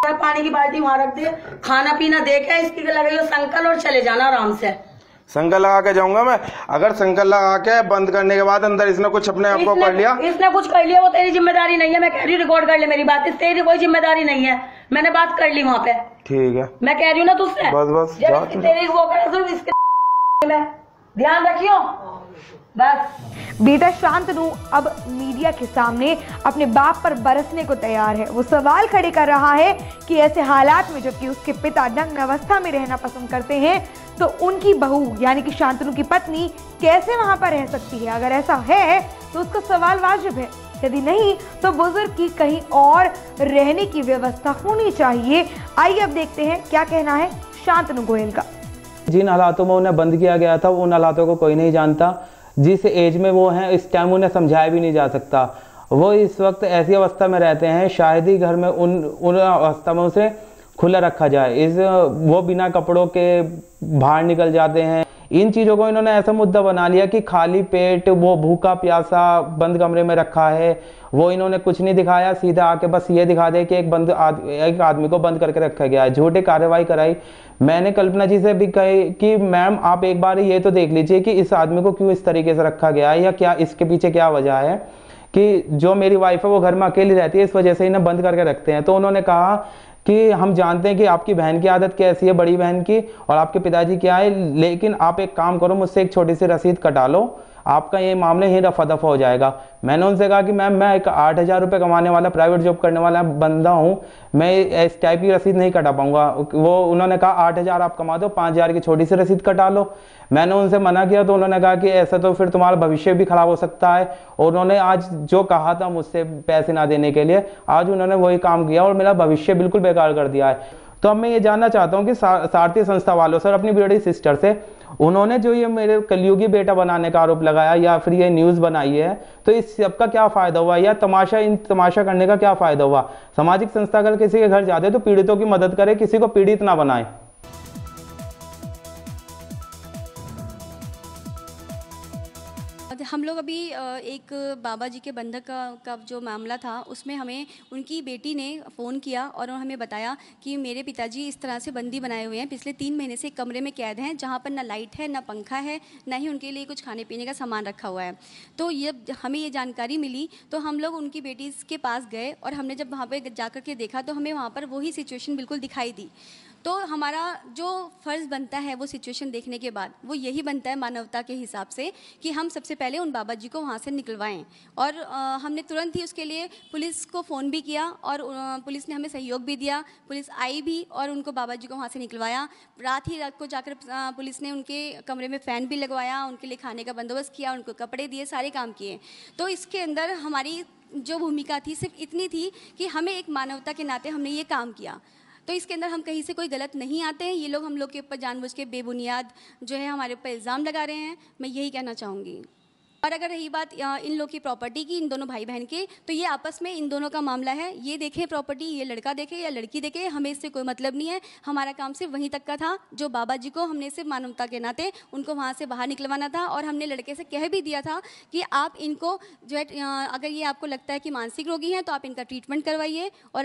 पानी की बाल्टी वहाँ रख दे, खाना पीना दे के इसकी लग हो संकल और चले जाना आराम से। संकल लगा के जाऊंगा मैं। अगर संकल लगा के बंद करने के बाद अंदर इसने कुछ अपने आप को कर लिया, इसने कुछ कर लिया, वो तेरी जिम्मेदारी नहीं है। मैं कह रही हूँ रिकॉर्ड कर ले मेरी बात, तेरी कोई जिम्मेदारी नहीं है। मैंने बात कर ली वहाँ पे। ठीक है, मैं कह रही हूँ ना तुझसे, बस तेरी वो करे इसके में ध्यान रखियो बस। बेटा शांतनु अब मीडिया के सामने अपने बाप पर बरसने को तैयार है। वो सवाल खड़े कर रहा है कि ऐसे हालात में जबकि उसके पिता नग्न अवस्था में रहना पसंद करते हैं तो उनकी बहू यानी कि शांतनु की पत्नी कैसे वहां पर रह सकती है। अगर ऐसा है तो उसका सवाल वाजिब है, यदि नहीं तो बुजुर्ग की कहीं और रहने की व्यवस्था होनी चाहिए। आइए अब देखते हैं क्या कहना है शांतनु गोयल का। जिन हालातों में उन्हें बंद किया गया था उन हालातों को कोई नहीं जानता। जिस एज में वो हैं इस टाइम उन्हें समझाया भी नहीं जा सकता। वो इस वक्त ऐसी अवस्था में रहते हैं, शायद ही घर में उन अवस्था में उसे खुला रखा जाए। वो बिना कपड़ों के बाहर निकल जाते हैं। इन चीज़ों को इन्होंने ऐसा मुद्दा बना लिया कि खाली पेट वो भूखा प्यासा बंद कमरे में रखा है। वो इन्होंने कुछ नहीं दिखाया, सीधा आके बस ये दिखा दे कि एक आदमी को बंद करके रखा गया है। झूठी कार्रवाई कराई। मैंने कल्पना जी से भी कही कि मैम आप एक बार ये तो देख लीजिए कि इस आदमी को क्यों इस तरीके से रखा गया है या क्या इसके पीछे क्या वजह है कि जो मेरी वाइफ है वो घर में अकेली रहती है, इस वजह से इन्हें बंद करके रखते हैं। तो उन्होंने कहा कि हम जानते हैं कि आपकी बहन की आदत कैसी है, बड़ी बहन की, और आपके पिताजी क्या है, लेकिन आप एक काम करो, मुझसे एक छोटी सी रसीद कटा लो, आपका ये मामले ही रफा दफा हो जाएगा। मैंने उनसे कहा कि मैम मैं एक 8,000 रुपये कमाने वाला प्राइवेट जॉब करने वाला बंदा हूँ, मैं इस टाइप की रसीद नहीं कटा पाऊंगा। वो उन्होंने कहा 8,000 आप कमा दो, 5,000 की छोटी सी रसीद कटा लो। मैंने उनसे मना किया तो उन्होंने कहा कि ऐसा तो फिर तुम्हारा भविष्य भी खराब हो सकता है। और उन्होंने आज जो कहा था मुझसे पैसे ना देने के लिए, आज उन्होंने वही काम किया और मेरा भविष्य बिल्कुल बेकार कर दिया है। तो अब मैं ये जानना चाहता हूँ कि सारथी संस्था वालों से और अपनी बड़ी सिस्टर से, उन्होंने जो ये मेरे कलयुगी बेटा बनाने का आरोप लगाया या फिर ये न्यूज़ बनाई है, तो इस सबका क्या फ़ायदा हुआ या तमाशा करने का क्या फ़ायदा हुआ। सामाजिक संस्था अगर किसी के घर जाते तो पीड़ितों की मदद करे, किसी को पीड़ित ना बनाए। हम लोग अभी एक बाबा जी के बंधक का जो मामला था उसमें हमें उनकी बेटी ने फ़ोन किया और हमें बताया कि मेरे पिताजी इस तरह से बंदी बनाए हुए हैं, पिछले 3 महीने से एक कमरे में कैद हैं जहाँ पर ना लाइट है, ना पंखा है, ना ही उनके लिए कुछ खाने पीने का सामान रखा हुआ है। तो ये हमें ये जानकारी मिली तो हम लोग उनकी बेटी के पास गए और हमने जब वहाँ पर जा कर के देखा तो हमें वहाँ पर वही सिचुएशन बिल्कुल दिखाई दी। तो हमारा जो फ़र्ज़ बनता है वो सिचुएशन देखने के बाद वो यही बनता है मानवता के हिसाब से कि हम सबसे पहले उन बाबा जी को वहाँ से निकलवाएं। और हमने तुरंत ही उसके लिए पुलिस को फ़ोन भी किया और पुलिस ने हमें सहयोग भी दिया। पुलिस आई भी और उनको बाबा जी को वहाँ से निकलवाया। रात को जाकर पुलिस ने उनके कमरे में फ़ैन भी लगवाया, उनके लिए खाने का बंदोबस्त किया, उनको कपड़े दिए, सारे काम किए। तो इसके अंदर हमारी जो भूमिका थी सिर्फ इतनी थी कि हमें एक मानवता के नाते हमने ये काम किया। तो इसके अंदर हम कहीं से कोई गलत नहीं आते हैं। ये लोग हम लोग के ऊपर जानबूझ के बेबुनियाद जो है हमारे ऊपर इल्ज़ाम लगा रहे हैं, मैं यही कहना चाहूँगी। और अगर रही बात इन लोग की प्रॉपर्टी की, इन दोनों भाई बहन के, तो ये आपस में इन दोनों का मामला है। ये देखें प्रॉपर्टी, ये लड़का देखे या लड़की देखे, हमें इससे कोई मतलब नहीं है। हमारा काम सिर्फ वहीं तक का था जो बाबा जी को हमने सिर्फ मानवता के नाते उनको वहाँ से बाहर निकलवाना था। और हमने लड़के से कह भी दिया था कि आप इनको जो है अगर ये आपको लगता है कि मानसिक रोगी हैं तो आप इनका ट्रीटमेंट करवाइए, और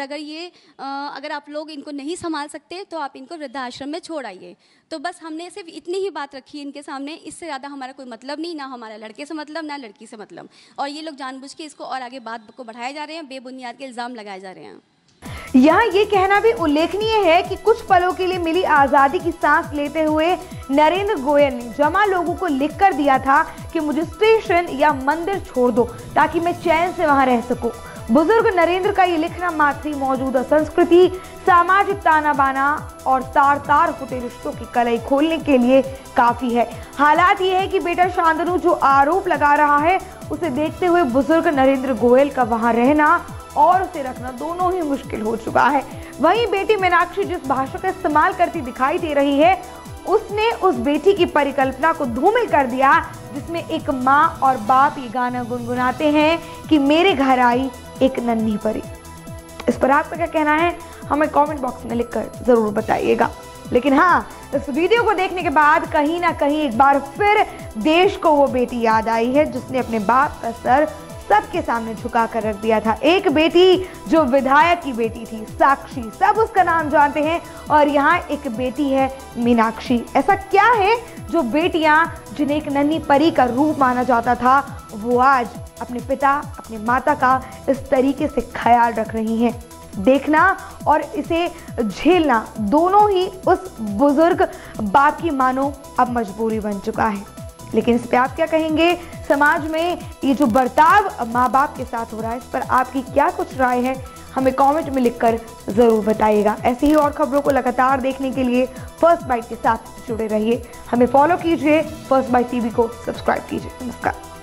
अगर आप लोग इनको नहीं संभाल सकते तो आप इनको वृद्धाश्रम में छोड़ आइए। तो बस हमने सिर्फ इतनी ही बात रखी इनके सामने, इससे ज़्यादा हमारा कोई मतलब नहीं, ना हमारा लड़के से मतलब, ना लड़की से मतलब। और ये लोग जानबूझ के इसको और आगे बात को बढ़ाए जा रहे हैं, बेबुनियाद के इल्ज़ाम लगाए जा रहे हैं। यहाँ ये कहना भी उल्लेखनीय है कि कुछ पलों के लिए मिली आज़ादी की सांस लेते हुए नरेंद्र गोयल ने जमा लोगों को लिख कर दिया था कि मुझे स्टेशन या मंदिर छोड़ दो ताकि मैं चैन से वहां रह सकूं। बुजुर्ग नरेंद्र का ये लिखना मात्र मौजूदा संस्कृति, सामाजिक ताना बाना और तार तार होते रिश्तों की कलई खोलने के लिए काफी है। हालात ये है कि बेटा शांतनु जो आरोप लगा रहा है उसे देखते हुए बुजुर्ग नरेंद्र गोयल का वहां रहना और उसे रखना दोनों ही मुश्किल हो चुका है। वहीं बेटी मीनाक्षी जिस भाषा का इस्तेमाल करती दिखाई दे रही है, उसने उस बेटी की परिकल्पना को धूमिल कर दिया जिसमें एक माँ और बाप ये गाना गुनगुनाते हैं कि मेरे घर आई एक नन्ही परी। इस पर आपका क्या कहना है हमें कमेंट बॉक्स में लिखकर जरूर बताइएगा। लेकिन हाँ, इस वीडियो को देखने के बाद कहीं ना कहीं एक बार फिर देश को वो बेटी याद आई है जिसने अपने बाप का सर सबके सामने झुका कर रख दिया था। एक बेटी जो विधायक की बेटी थी, साक्षी, सब उसका नाम जानते हैं, और यहाँ एक बेटी है मीनाक्षी। ऐसा क्या है जो बेटियां जिन्हें एक नन्ही परी का रूप माना जाता था, वो आज अपने पिता, अपने माता का इस तरीके से ख्याल रख रही हैं। देखना और इसे झेलना दोनों ही उस बुजुर्ग बाप की मानो अब मजबूरी बन चुका है। लेकिन इस पे आप क्या कहेंगे? समाज में ये जो बर्ताव माँ बाप के साथ हो रहा है, इस पर आपकी क्या कुछ राय है? हमें कमेंट में लिखकर जरूर बताइएगा। ऐसी ही और खबरों को लगातार देखने के लिए फर्स्ट बाइट के साथ जुड़े रहिए। हमें फॉलो कीजिए, फर्स्ट बाइट टीवी को सब्सक्राइब कीजिए। नमस्कार।